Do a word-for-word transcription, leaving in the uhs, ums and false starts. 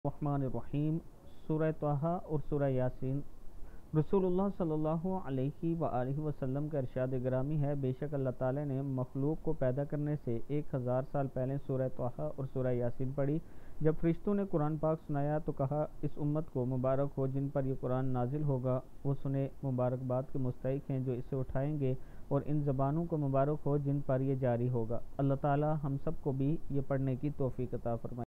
रहमानिर्रहीम। सूरह तहा और सूरह यासीन। रसूलुल्लाह सल्लल्लाहु अलैहि व आलिहि वसल्लम का इरशाद गिरामी है, बेशक अल्लाह ताला ने मखलूक को पैदा करने से एक हज़ार साल पहले सूरह तहा और सूरह यासीन पढ़ी। जब फरिश्तों ने कुरान पाक सुनाया तो कहा, इस उम्मत को मुबारक हो जिन पर यह कुरान नाजिल होगा। वो सुने मुबारकबाद के मुस्तहिक हैं जो इसे उठाएंगे, और इन ज़बानों को मुबारक हो जिन पर यह जारी होगा। अल्लाह ताला हम सब को भी ये पढ़ने की तौफीक अता फरमाए।